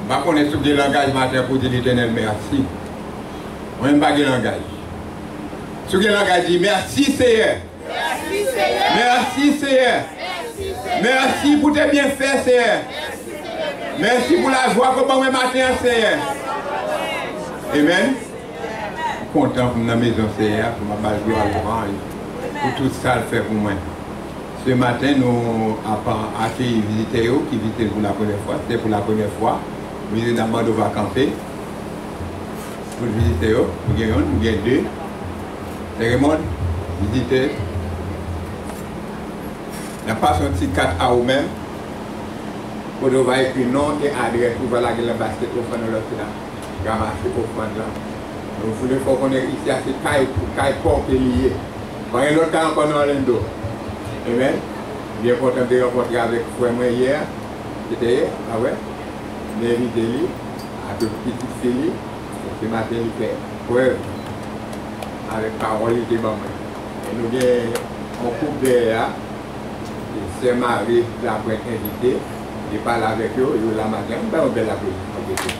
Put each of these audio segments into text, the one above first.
Je connais sur le langage matin pour dire l'Éternel merci. On n'aime pas le langage. Sur le langage dit merci Seigneur. Merci Seigneur. Merci Seigneur. Merci pour tes bienfaits Seigneur. Merci pour la joie que vous matin Seigneur. Amen. Content pour la maison Seigneur, pour ma belle gloire pour tout ça le fait pour moi. Ce matin, nous avons accueilli les visiteurs qui visitent pour la première fois. C'était pour la première fois. Nous avons demandé de camper. Pour les visiteurs, nous avons deux. Cérémonie, visiteurs. Nous avons passé un petit 4 à vous-même. Pour nous voir écrire nom et adresse pour voir la basket au fond de l'autre là. Ramasser au fond là. Nous voulons faire qu'on est ici à ce caille port qui est lié. Par un autre cas encore dans l'Indo. Amen. Bien content de rencontrer avec frère moi hier. C'était hier, ah ouais. Mary Deli, avec petite fille. Ce matin, il fait preuve avec parole de maman. Et nous avons un couple derrière. C'est Marie, la première invitée. Il parle avec eux, il la matin. Ben, on va l'applaudir.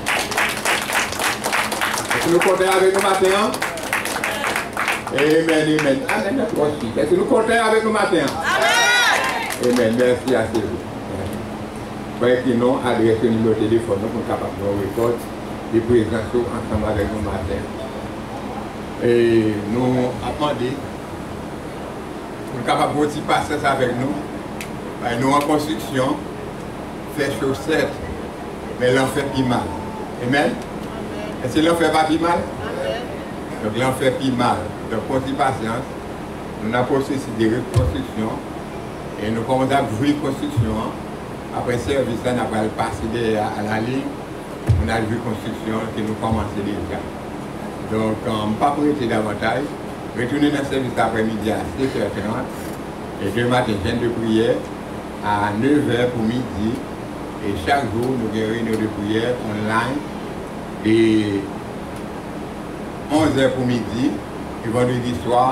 Est-ce que nous comptons avec nous matin? Amen, amen. Amen, est-ce que nous comptons avec nous matin? Amen. Amen, merci à vous. Voyez qui nous adresse le numéro de téléphone pour capable de record et présenter ensemble avec nous matin. Et nous attendons pour capable de passer ça avec nous. Nous en construction, fait chaussette, mais l'en fait plus mal. Amen. Est-ce que l'en fait pas plus mal? Donc l'en fait plus mal. Donc, pour patience, nous avons processus de reconstruction et nous commençons à jouer construction. Après le service, nous avons passé à la ligne, on a vu construction que nous commençons déjà. Donc, on ne pas prêter davantage. Retourner dans le service après-midi à 7h30 et demain matin, jeûne de prière à 9h pour midi. Et chaque jour, nous avons une réunion de prière online et 11h pour midi. Et vendredi soir,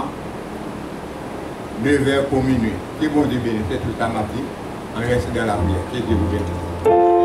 9h pour minuit. Que bon Dieu bénisse, tout ça m'a dit. On reste dans la prière. Que Dieu vous bénisse.